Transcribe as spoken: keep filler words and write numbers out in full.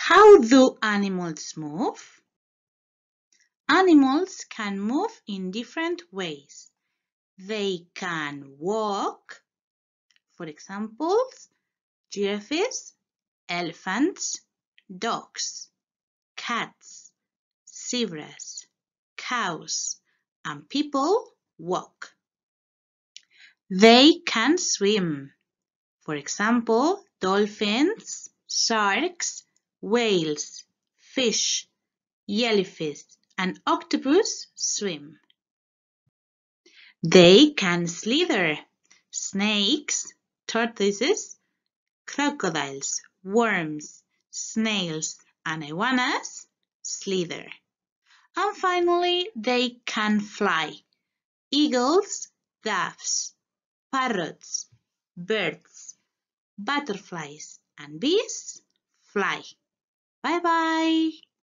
How do animals move? Animals can move in different ways. They can walk, for example, giraffes, elephants, dogs, cats, zebras, cows, and people walk. They can swim. For example, dolphins, sharks, whales, fish, jellyfish, and octopus swim. They can slither. Snakes, tortoises, crocodiles, worms, snails, and iguanas slither. And finally, they can fly. Eagles, doves, parrots, birds, butterflies, and bees fly. Bye bye.